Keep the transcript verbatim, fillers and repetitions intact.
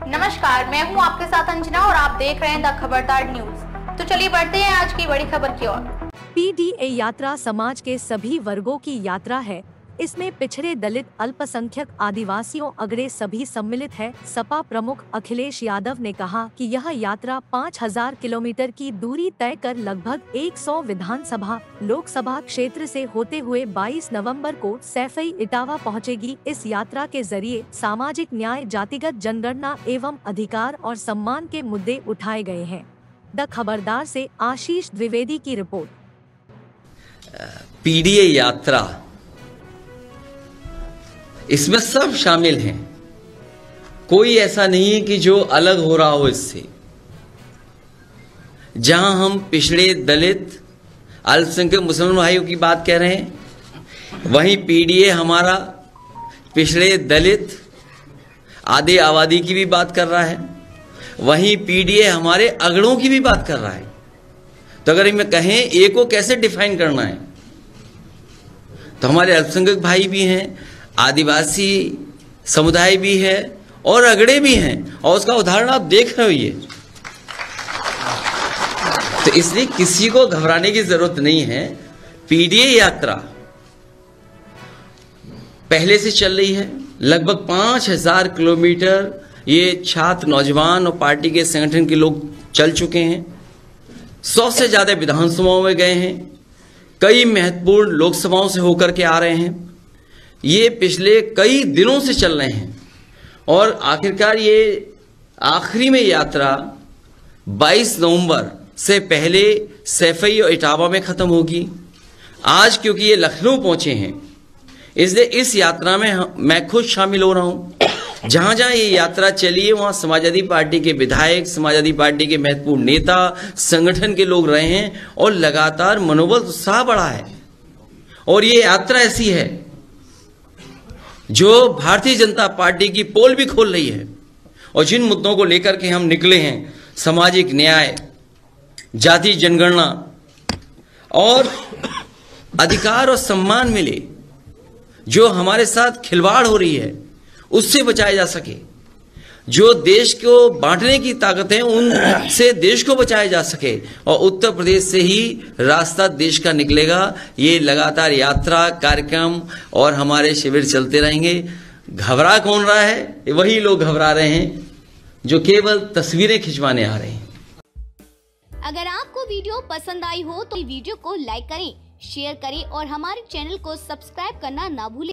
नमस्कार, मैं हूं आपके साथ अंजना और आप देख रहे हैं द खबरदार न्यूज। तो चलिए बढ़ते हैं आज की बड़ी खबर की ओर। पीडीए यात्रा समाज के सभी वर्गों की यात्रा है। इसमें पिछड़े, दलित, अल्पसंख्यक, आदिवासियों अगड़े सभी सम्मिलित है। सपा प्रमुख अखिलेश यादव ने कहा कि यह यात्रा पाँच हज़ार किलोमीटर की दूरी तय कर लगभग सौ विधानसभा लोकसभा क्षेत्र से होते हुए बाईस नवंबर को सैफई इटावा पहुंचेगी। इस यात्रा के जरिए सामाजिक न्याय, जातिगत जनगणना एवं अधिकार और सम्मान के मुद्दे उठाए गए हैं। द खबरदार से आशीष द्विवेदी की रिपोर्ट। पीडीए यात्रा, इसमें सब शामिल हैं। कोई ऐसा नहीं है कि जो अलग हो रहा हो इससे। जहां हम पिछड़े, दलित, अल्पसंख्यक मुसलमान भाइयों की बात कह रहे हैं, वहीं पीडीए हमारा पिछड़े, दलित, आदि आबादी की भी बात कर रहा है। वहीं पीडीए हमारे अगड़ों की भी बात कर रहा है। तो अगर मैं कहें ए को कैसे डिफाइन करना है, तो हमारे अल्पसंख्यक भाई भी हैं, आदिवासी समुदाय भी है और अगड़े भी हैं, और उसका उदाहरण आप देख रहे हो ये। तो इसलिए किसी को घबराने की जरूरत नहीं है। पीडीए यात्रा पहले से चल रही है, लगभग पांच हजार किलोमीटर ये छात्र, नौजवान और पार्टी के संगठन के लोग चल चुके हैं। सौ से ज्यादा विधानसभाओं में गए हैं, कई महत्वपूर्ण लोकसभाओं से होकर के आ रहे हैं। ये पिछले कई दिनों से चल रहे हैं और आखिरकार ये आखिरी में यात्रा बाईस नवंबर से पहले सैफई और इटावा में खत्म होगी। आज क्योंकि ये लखनऊ पहुंचे हैं, इसलिए इस यात्रा में मैं खुद शामिल हो रहा हूं। जहां जहां ये यात्रा चली है, वहां समाजवादी पार्टी के विधायक, समाजवादी पार्टी के महत्वपूर्ण नेता, संगठन के लोग रहे हैं और लगातार मनोबल, उत्साह बढ़ा है। और ये यात्रा ऐसी है जो भारतीय जनता पार्टी की पोल भी खोल रही है। और जिन मुद्दों को लेकर के हम निकले हैं, सामाजिक न्याय, जाति जनगणना और अधिकार और सम्मान मिले, जो हमारे साथ खिलवाड़ हो रही है उससे बचाया जा सके, जो देश को बांटने की ताकत है उनसे देश को बचाया जा सके, और उत्तर प्रदेश से ही रास्ता देश का निकलेगा। ये लगातार यात्रा, कार्यक्रम और हमारे शिविर चलते रहेंगे। घबरा कौन रहा है? वही लोग घबरा रहे हैं जो केवल तस्वीरें खिंचवाने आ रहे हैं। अगर आपको वीडियो पसंद आई हो तो वीडियो को लाइक करें, शेयर करें और हमारे चैनल को सब्सक्राइब करना ना भूलें।